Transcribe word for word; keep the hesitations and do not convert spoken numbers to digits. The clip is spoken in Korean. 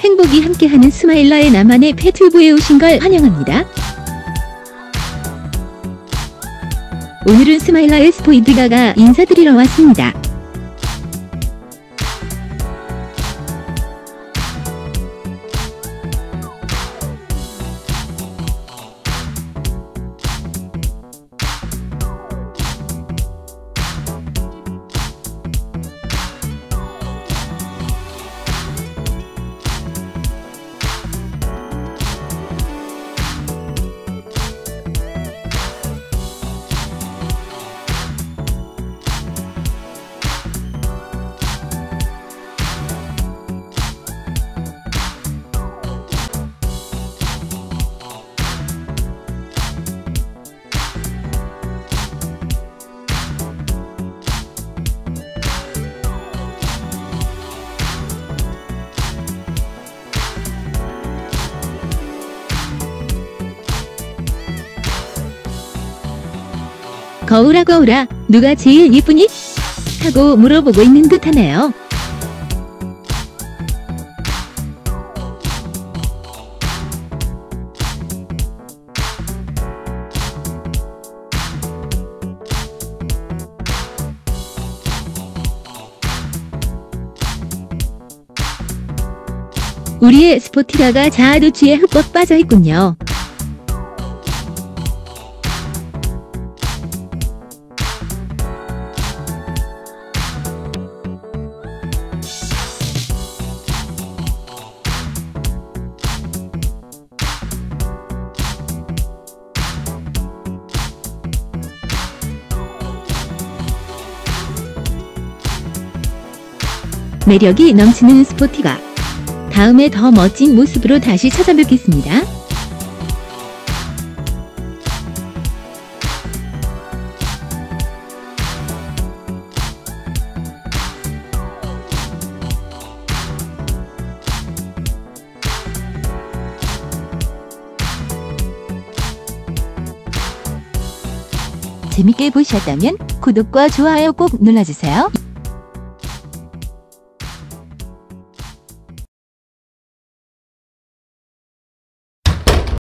행복이 함께하는 스마일러의 나만의 펫튜브에 오신 걸 환영합니다. 오늘은 스마일러의 스포이드가가 인사드리러 왔습니다. 거울아 거울아, 누가 제일 예쁘니? 하고 물어보고 있는 듯 하네요. 우리의 스포티가가 자아도취에 흠뻑 빠져있군요. 매력이 넘치는 스포티가 다음에 더 멋진 모습으로 다시 찾아뵙겠습니다. 재밌게 보셨다면 구독과 좋아요 꼭 눌러주세요.